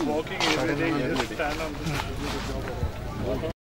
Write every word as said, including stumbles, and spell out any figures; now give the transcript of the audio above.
walking every day, you just stand on this.